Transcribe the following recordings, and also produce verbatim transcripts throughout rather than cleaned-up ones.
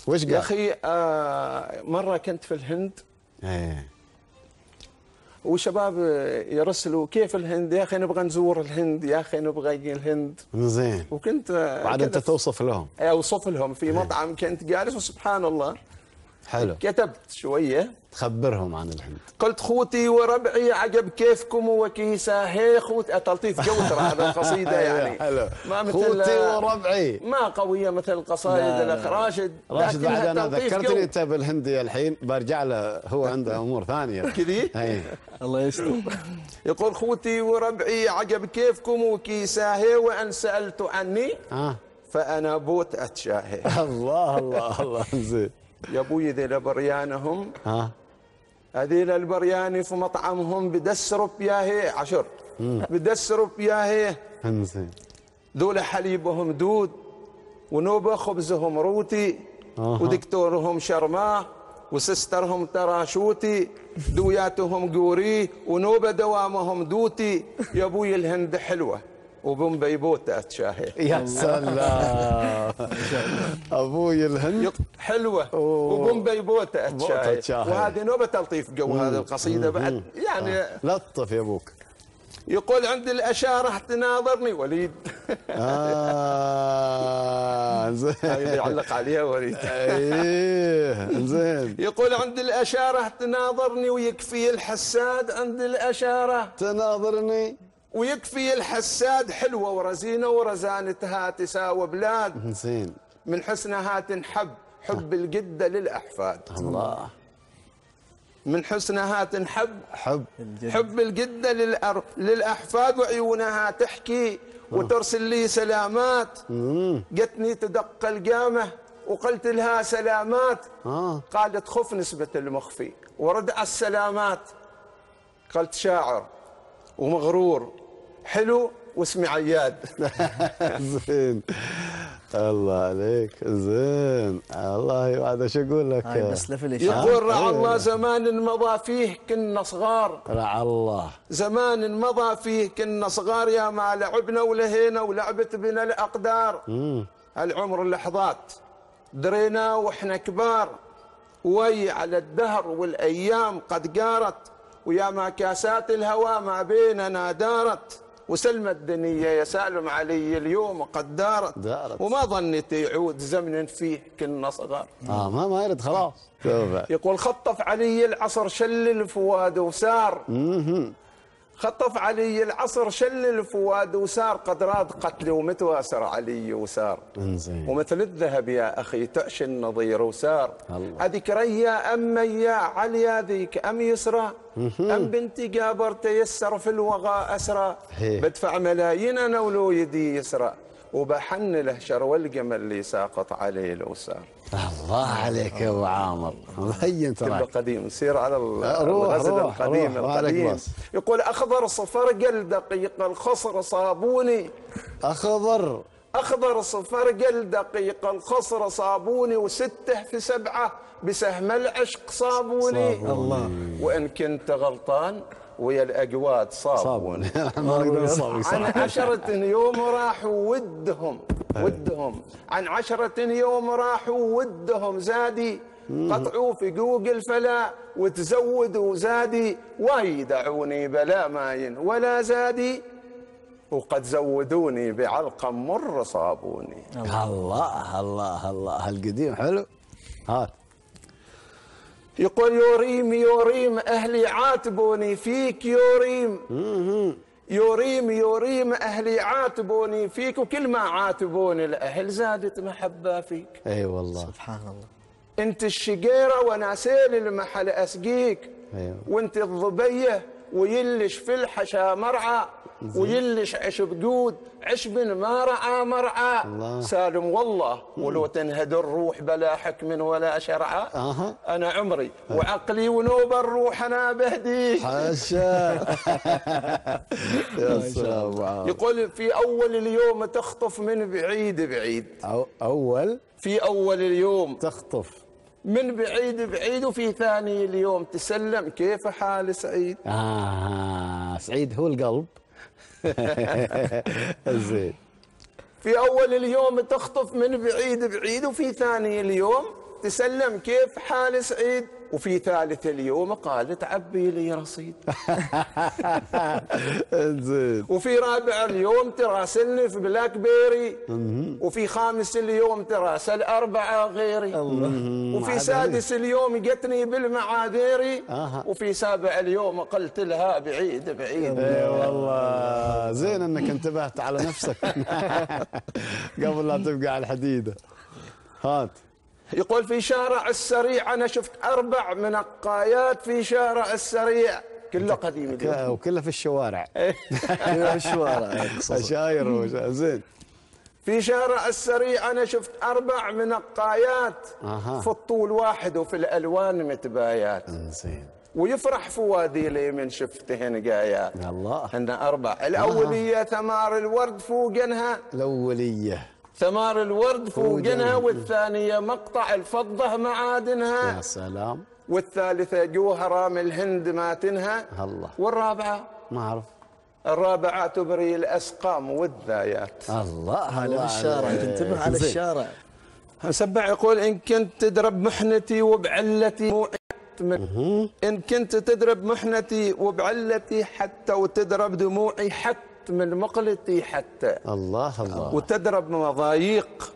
وش قال؟ يا اخي آه مره كنت في الهند ايه وشباب يرسلوا كيف الهند يا اخي نبغى نزور الهند يا اخي نبغى الهند. زين. وكنت بعد انت توصف لهم. اوصف لهم في مطعم كنت جالس وسبحان الله حلو. كتبت شويه تخبرهم عن الهند. قلت خوتي وربعي عجب كيفكم وكيسه هي خوت تلطيف جو ترى هذا القصيده يعني حلو. ما مثل خوتي وربعي ما قويه مثل القصائد الاخ راشد. راشد بعد انا ذكرتني انت بالهندي الحين برجع له هو عنده امور ثانيه كذي. الله يستر. يقول خوتي وربعي عجب كيفكم وكيسه هي وان سالت عني اه فانا بوت اتشاهي. الله الله الله. زين يا ابوي ذيلا بريانهم ها هذيل البرياني في مطعمهم بدسروا بياهي عشر بدسروا بياهي. انزين. ذولا حليبهم دود ونوبه خبزهم روتي ودكتورهم شرماه وسسترهم تراشوتي دوياتهم قوري ونوبه دوامهم دوتي. يا ابوي الهند حلوه وبومبي بوته اتشاهي. يا سلام. ابوي الهند حلوه وبومبي بوته اتشاهي. اتشاهي. وهذه نوبه تلطيف جو هذه القصيده بعد يعني آه. لطف يا ابوك. يقول عند الاشاره تناظرني وليد. اه زين. هاي يعلق عليها وليد. ايه زين. يقول عند الاشاره تناظرني ويكفي الحساد عند الاشاره تناظرني ويكفي الحساد حلوه ورزينه ورزانتها تساوي بلاد. زين. من حسنها تنحب حب الجده للاحفاد. الله. من حسنها تنحب حب حب الجده للأر... للاحفاد وعيونها تحكي وترسل لي سلامات. جتني تدق القامه وقلت لها سلامات. آه. قالت خف نسبه المخفي وردع السلامات. قلت شاعر ومغرور حلو واسمي عياد. زين. الله عليك. زين. الله هذا شو اقول لك. هاي بس لف الاشاره. يقول رعى الله زمان مضى فيه كنا صغار. رعى الله زمان مضى فيه كنا صغار يا ما لعبنا ولهينا ولعبت بنا الاقدار. مم. العمر لحظات درينا واحنا كبار وي على الدهر والايام قد قارت ويا ما كاسات الهوى ما بيننا دارت وسلم الدنيا يا سالم علي اليوم قد دارت, دارت. وما ظنيت يعود زمن فيه كنا صغار. اه ما ما يرد خلاص. يقول خطف علي العصر شل الفؤاد وسار. خطف علي العصر شل الفؤاد وسار قد راد قتلي ومتواسر علي وسار. انزين. ومثل الذهب يا اخي تعشي النظير وسار. اذكريا ام يا عليا ذيك ام يسرى ام بنتي جابر تيسر في الوغى اسرى. بدفع ملايين انا ولو يدي يسرى وبحن له شرو القمل اللي ساقط عليه الوسار. الله عليك يا ابو عامر مبين ترى. قديم سير على الغزل القديم القديم. يقول اخضر صفرقل دقيق الخصر صابوني. اخضر اخضر صفرقل دقيق الخصر صابوني وسته في سبعه بسهم العشق صابوني. الله. وان كنت غلطان ويا الاقواد صابوني. عن عشرة يوم راحوا ودهم ودهم عن عشرة يوم راحوا ودهم زادي قطعوا في قوق الفلا وتزودوا زادي ويدعوني بلا ماين ولا زادي وقد زودوني بعلقم مر صابوني. الله الله الله القديم حلو. هات. يقول يوريم يوريم أهلي عاتبوني فيك يوريم. يوريم يوريم أهلي عاتبوني فيك وكل ما عاتبوني الأهل زادت محبة فيك. أي أيوة والله سبحان الله. أنت الشقيرة وأنا سيل المحل أسقيك. أيوة. وأنت الضبية ويلش في الحشا مرعى ويلش عشب قود عشب ما رعى مرعى. الله. سالم والله ولو تنهدر الروح بلا حكم ولا شرعى. أه. أنا عمري وعقلي ونوب الروح أنا بهديك. حاشا. يا سلام. يقول في أول اليوم تخطف من بعيد بعيد. أو أول في أول اليوم تخطف من بعيد بعيد وفي ثاني اليوم تسلم كيف حال سعيد. آه سعيد هو القلب. زين. في أول اليوم تخطف من بعيد بعيد وفي ثاني اليوم تسلم كيف حال سعيد، وفي ثالث اليوم قال تعبي لي رصيد. زين. وفي رابع اليوم تراسلني في بلاك بيري، وفي خامس اليوم تراسل أربعة غيري، وفي سادس اليوم جتني بالمعاذيري، وفي سابع اليوم قلت لها بعيد بعيد. اي والله زين انك انتبهت على نفسك قبل لا تبقى على الحديده. هات. يقول في شارع السريع أنا شفت أربع منقايات في شارع السريع، كله قديم وكله في الشوارع. في الشوارع أشاير. زين. في شارع السريع أنا شفت أربع منقايات في الطول واحد وفي الألوان متبايات. زين. ويفرح فؤادي لي من شفتهن قايات. الله. هن أربع. الأولية ثمار الورد فوقنها. الأولية ثمار الورد فوقنها، والثانية مقطع الفضة معادنها. يا سلام. والثالثة جوهرة من الهند ماتنها. الله. والرابعة ما أعرف. الرابعة تبري الأسقام والذايات. الله. هذا في الشارع، تنتبه على الشارع. سبع يقول إن كنت تدرب محنتي وبعلتي موعت من إن كنت تدرب محنتي وبعلتي حتى، وتدرب دموعي حتى من مقلتي حتى. الله الله. وتدرب مضايق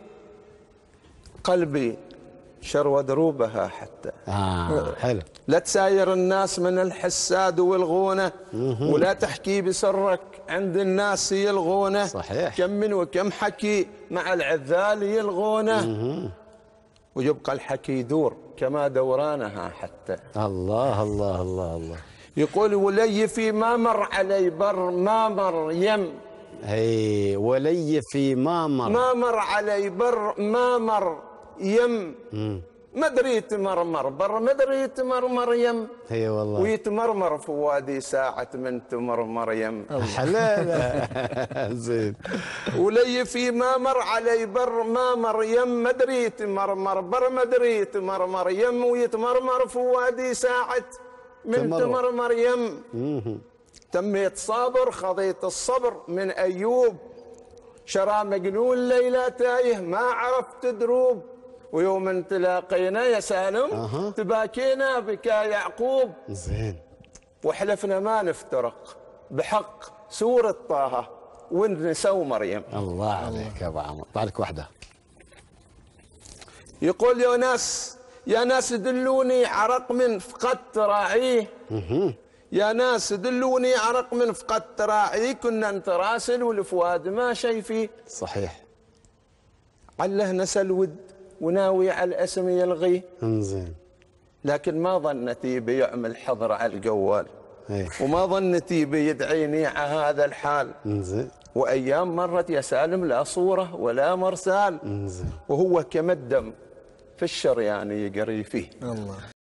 قلبي شروى دروبها حتى. آه حلو. لا تساير الناس من الحساد والغونة، ولا تحكي بسرك عند الناس يلغونه. صحيح. كم من وكم حكي مع العذال يلغونه، ويبقى الحكي يدور كما دورانها حتى. الله الله الله الله. يقول ولي في ما مر علي بر ما مر يم. اي ولي في ما مر ما مر علي بر ما مر يم. ما دريت مرمر بر ما دريت مرمر يم. اي والله. ويتمرمر في وادي ساعة من تمرمر يم. حلال. زين. ولي في ما مر علي بر ما مر يم، ما دريت مرمر بر ما دريت مرمر يم. ويتمرمر في وادي ساعة من تمرمر يم. تميت صابر خضيت الصبر من أيوب، شرى مجنون ليلى تايه ما عرفت دروب. ويوم تلاقينا يا سالم أه. تباكينا بك يعقوب. زين. وحلفنا ما نفترق بحق سورة طه ونسوا مريم. الله عليك يا ابو عمر. بعدك واحدة. يقول يا ناس يا ناس دلوني عرق من فقدت راعيه. يا ناس دلوني عرق من فقدت راعيه، كنا نتراسل والفؤاد ما شي فيه. صحيح. عله نسى الود وناوي على الاسم يلغيه. انزين. لكن ما ظنتي بيعمل حظر على الجوال. ايه. وما ظنتي بيدعيني على هذا الحال. انزين. وايام مرت يا سالم لا صوره ولا مرسال. انزين. وهو كمدم في الشر يعني يقري فيه. الله.